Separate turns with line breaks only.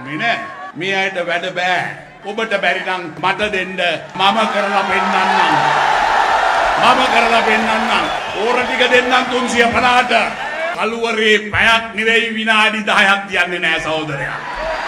දන්නේ නැහැ. මේ අයට වැඩ බෑ. ඔබට බැරි නම් මට දෙන්න. මම කරලා පෙන්නන්නම්. ඕර ටික දෙන්නම් 350ට. කළුවරේ පැයක් නෙවෙයි විනාඩි 10ක් තියන්නේ නැහැ සහෝදරයා.